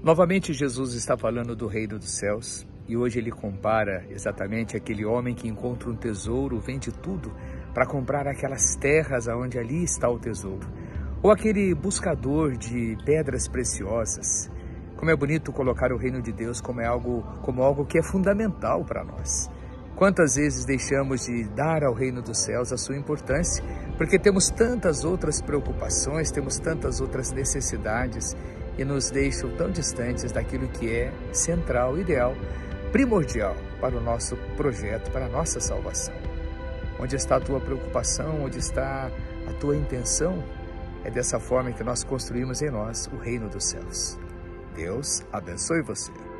Novamente, Jesus está falando do reino dos céus e hoje ele compara exatamente aquele homem que encontra um tesouro, vende tudo para comprar aquelas terras onde ali está o tesouro. Ou aquele buscador de pedras preciosas. Como é bonito colocar o reino de Deus como algo que é fundamental para nós. Quantas vezes deixamos de dar ao reino dos céus a sua importância, porque temos tantas outras preocupações, temos tantas outras necessidades e nos deixam tão distantes daquilo que é central, ideal, primordial para o nosso projeto, para a nossa salvação. Onde está a tua preocupação, onde está a tua intenção? É dessa forma que nós construímos em nós o reino dos céus. Deus abençoe você.